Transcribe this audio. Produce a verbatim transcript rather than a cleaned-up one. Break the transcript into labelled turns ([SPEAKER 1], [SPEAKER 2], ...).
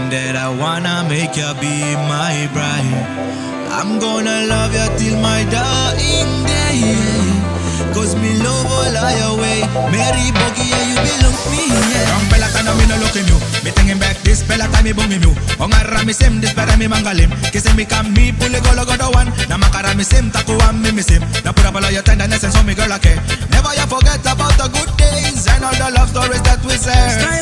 [SPEAKER 1] that I wanna make you be my bride. I'm gonna love you till my dying day, cause me love all your way. Meri, Bogia, you belong to me, yeah.
[SPEAKER 2] Young Bella time me no looking you. Me thinking back this Bella time me boom me mu. Ongara me sim this better me mangalim. Kissing me come me pull it go go the one. Na makara me sim takuwa me me sim. Na put up all your tenderness and show me girl okay. Never you forget about the good days and all the love stories that we share.